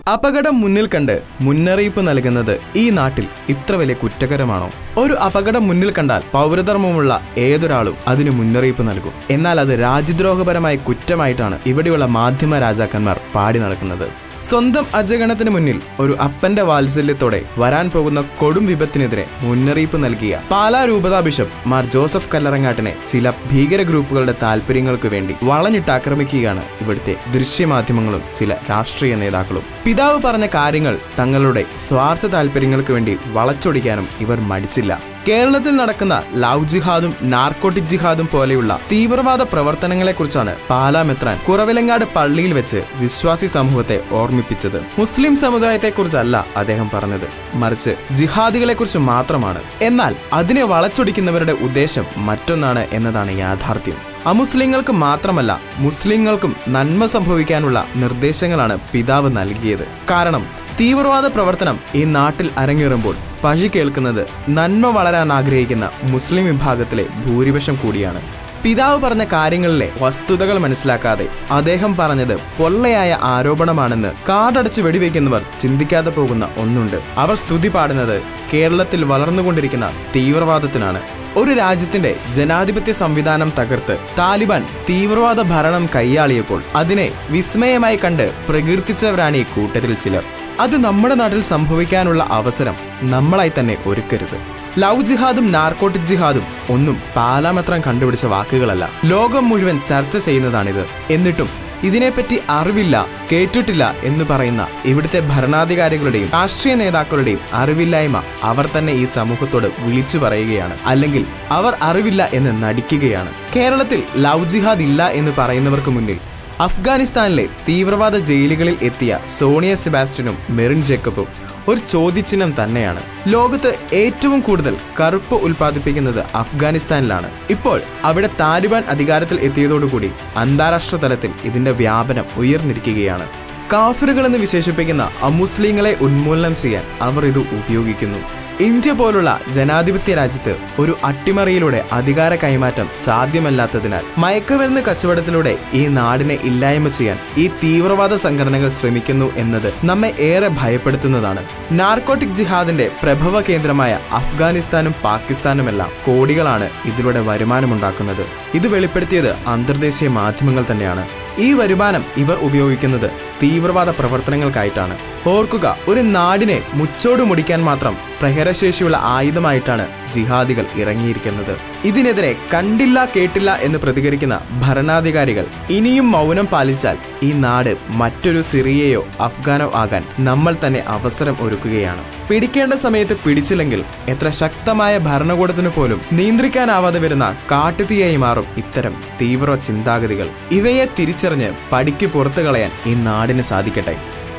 അപകടം മുന്നിൽ കണ്ട് മുന്നറിയിപ്പ് നൽകുന്നത് ഈ നാട്ടിൽ ഇത്ര വലിയ കുറ്റകരമാണോ? ഒരു അപകടം മുന്നിൽ കണ്ടാൽ പൗരധർമ്മമുള്ള ഏതൊരാളും അതിന് മുന്നറിയിപ്പ് നൽകും. എന്നാൽ അത് രാജ്യദ്രോഹപരമായ കുറ്റമായിട്ടാണ് ഇവിടെയുള്ള മാധ്യമ രാജാക്കന്മാർ പാടി നടക്കുന്നത്. സ്വന്തം അജഗണത്തിന് മുന്നിൽ ഒരു അപ്പന്റെ വാത്സല്യത്തോടെ വരാൻ പോകുന്ന കൊടും വിപത്തിനെതിരെ മുന്നറിയിപ്പ് നൽകിയ പാലാ രൂപതാ ബിഷപ്പ് മാർ ജോസഫ് കല്ലറങ്ങാട്ടിനെ ചില ഭീകര ഗ്രൂപ്പുകളുടെ താല്പര്യങ്ങൾക്ക് വേണ്ടി വളഞ്ഞിട്ടാക്രമിക്കുകയാണ് ഇവിടുത്തെ ദൃശ്യമാധ്യമങ്ങളും ചില രാഷ്ട്രീയ നേതാക്കളും. പിതാവ് പറഞ്ഞ കാര്യങ്ങൾ തങ്ങളുടെ സ്വാർത്ഥ താല്പര്യങ്ങൾക്ക് വേണ്ടി വളച്ചൊടിക്കാനും ഇവർ മടിച്ചില്ല. കേരളത്തിൽ നടക്കുന്ന ലവ് ജിഹാദും നാർക്കോട്ടിക് ജിഹാദും പോലെയുള്ള തീവ്രവാദ പ്രവർത്തനങ്ങളെക്കുറിച്ചാണ് പാലാ മെത്രാൻ കുറവിലങ്ങാട് പള്ളിയിൽ വെച്ച് വിശ്വാസി സമൂഹത്തെ ഓർമ്മിപ്പിച്ചത്. മുസ്ലിം സമുദായത്തെക്കുറിച്ചല്ല അദ്ദേഹം പറഞ്ഞത്, മറിച്ച് ജിഹാദികളെക്കുറിച്ച് മാത്രമാണ്. എന്നാൽ അതിനെ വളച്ചൊടിക്കുന്നവരുടെ ഉദ്ദേശം മറ്റൊന്നാണ് എന്നതാണ് യാഥാർത്ഥ്യം. അമുസ്ലിങ്ങൾക്ക് മാത്രമല്ല, മുസ്ലിങ്ങൾക്കും നന്മ സംഭവിക്കാനുള്ള നിർദ്ദേശങ്ങളാണ് പിതാവ് നൽകിയത്. കാരണം തീവ്രവാദ പ്രവർത്തനം ഈ നാട്ടിൽ അരങ്ങേറുമ്പോൾ പഴി കേൾക്കുന്നത് നന്മ വളരാൻ ആഗ്രഹിക്കുന്ന മുസ്ലിം വിഭാഗത്തിലെ ഭൂരിപക്ഷം കൂടിയാണ്. പിതാവ് പറഞ്ഞ കാര്യങ്ങളിലെ വസ്തുതകൾ മനസ്സിലാക്കാതെ അദ്ദേഹം പറഞ്ഞത് പൊള്ളയായ ആരോപണമാണെന്ന് കാടടച്ച് വെടിവെക്കുന്നവർ ചിന്തിക്കാതെ പോകുന്ന ഒന്നുണ്ട്. അവർ സ്തുതി പാടുന്നത് കേരളത്തിൽ വളർന്നുകൊണ്ടിരിക്കുന്ന തീവ്രവാദത്തിനാണ്. ഒരു രാജ്യത്തിന്റെ ജനാധിപത്യ സംവിധാനം തകർത്ത് താലിബാൻ തീവ്രവാദ ഭരണം കൈയാളിയപ്പോൾ അതിനെ വിസ്മയമായി കണ്ട് പ്രകീർത്തിച്ചവരാണ് ഈ കൂട്ടരിൽ ചിലർ. അത് നമ്മുടെ നാട്ടിൽ സംഭവിക്കാനുള്ള അവസരം നമ്മളായി തന്നെ ഒരുക്കരുത്. ലവ് ജിഹാദും നാർക്കോട്ടിക് ജിഹാദും ഒന്നും പാലാ മെത്രാൻ കണ്ടുപിടിച്ച വാക്കുകളല്ല, ലോകം മുഴുവൻ ചർച്ച ചെയ്യുന്നതാണിത്. എന്നിട്ടും ഇതിനെപ്പറ്റി അറിവില്ല, കേട്ടിട്ടില്ല എന്ന് പറയുന്ന ഇവിടുത്തെ ഭരണാധികാരികളുടെയും രാഷ്ട്രീയ നേതാക്കളുടെയും അറിവില്ലായ്മ അവർ തന്നെ ഈ സമൂഹത്തോട് വിളിച്ചു പറയുകയാണ്, അല്ലെങ്കിൽ അവർ അറിവില്ല എന്ന് നടിക്കുകയാണ്. കേരളത്തിൽ ലവ് ജിഹാദ് ഇല്ല എന്ന് പറയുന്നവർക്ക് മുന്നിൽ അഫ്ഗാനിസ്ഥാനിലെ തീവ്രവാദ ജയിലുകളിൽ എത്തിയ സോണിയ സെബാസ്റ്റ്യനും മെറിൻ ജേക്കബും ഒരു ചോദ്യചിഹ്നം തന്നെയാണ്. ലോകത്ത് ഏറ്റവും കൂടുതൽ കറുപ്പ് ഉൽപ്പാദിപ്പിക്കുന്നത് അഫ്ഗാനിസ്ഥാനിലാണ്. ഇപ്പോൾ അവിടെ താലിബാൻ അധികാരത്തിൽ എത്തിയതോടുകൂടി അന്താരാഷ്ട്ര തലത്തിൽ ഇതിന്റെ വ്യാപനം ഉയർന്നിരിക്കുകയാണ്. കാഫിറുകളെന്ന് വിശേഷിപ്പിക്കുന്ന അമുസ്ലിങ്ങളെ ഉന്മൂലനം ചെയ്യാൻ അവർ ഇത് ഉപയോഗിക്കുന്നു. ഇന്ത്യ പോലുള്ള ജനാധിപത്യ രാജ്യത്ത് ഒരു അട്ടിമറിയിലൂടെ അധികാര കൈമാറ്റം സാധ്യമല്ലാത്തതിനാൽ മയക്കുമരുന്ന് കച്ചവടത്തിലൂടെ ഈ നാടിനെ ഇല്ലായ്മ ചെയ്യാൻ ഈ തീവ്രവാദ സംഘടനകൾ ശ്രമിക്കുന്നു എന്നത് നമ്മെ ഏറെ ഭയപ്പെടുത്തുന്നതാണ്. നാർക്കോട്ടിക് ജിഹാദിന്റെ പ്രഭവ കേന്ദ്രമായ അഫ്ഗാനിസ്ഥാനും പാകിസ്ഥാനുമെല്ലാം കോടികളാണ് ഇതിലൂടെ വരുമാനമുണ്ടാക്കുന്നത്. ഇത് വെളിപ്പെടുത്തിയത് അന്തർദേശീയ മാധ്യമങ്ങൾ തന്നെയാണ്. ഈ വരുമാനം ഇവർ ഉപയോഗിക്കുന്നത് തീവ്രവാദ പ്രവർത്തനങ്ങൾക്കായിട്ടാണ്. ഓർക്കുക, ഒരു നാടിനെ മുച്ചോട് മുടിക്കാൻ മാത്രം പ്രഹരശേഷിയുള്ള ആയുധമായിട്ടാണ് ജിഹാദികൾ ഇറങ്ങിയിരിക്കുന്നത്. ഇതിനെതിരെ കണ്ടില്ല കേട്ടില്ല എന്ന് പ്രതികരിക്കുന്ന ഭരണാധികാരികൾ ഇനിയും മൗനം പാലിച്ചാൽ ഈ നാട് മറ്റൊരു സിറിയയോ അഫ്ഗാനോ ആകാൻ നമ്മൾ തന്നെ അവസരം ഒരുക്കുകയാണ്. പിടിക്കേണ്ട സമയത്ത് പിടിച്ചില്ലെങ്കിൽ എത്ര ശക്തമായ ഭരണകൂടത്തിനു പോലും നിയന്ത്രിക്കാനാവാതെ വരുന്ന കാട്ടുതീയായി മാറും ഇത്തരം തീവ്ര ചിന്താഗതികൾ. ഇവയെ തിരിച്ചറിഞ്ഞ് പടിക്ക് പുറത്തു കളയാൻ ഈ നാടിന് സാധിക്കട്ടെ.